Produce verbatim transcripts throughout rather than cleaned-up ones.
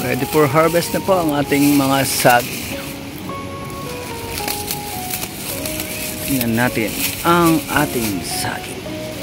Ready for harvest na po ang ating mga saging. Tingnan natin ang ating saging.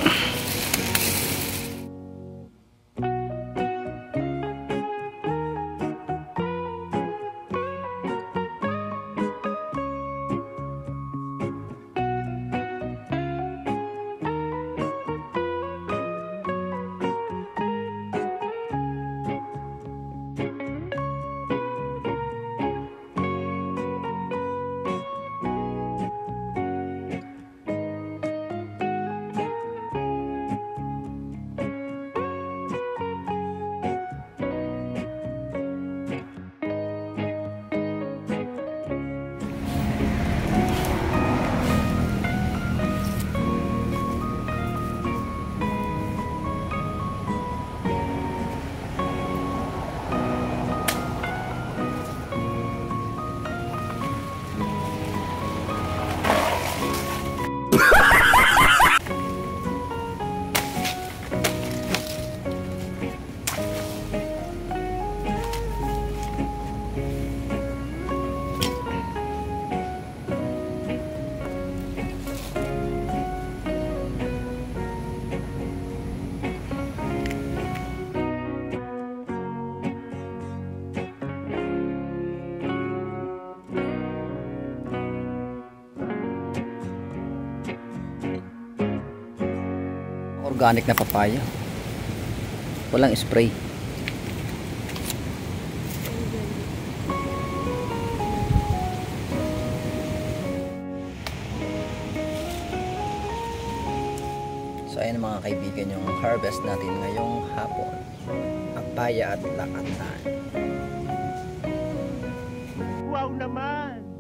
Organic na papaya. Walang spray. So ayan mga kaibigan yung harvest natin ngayong hapon. Papaya at lakatan. Wow naman!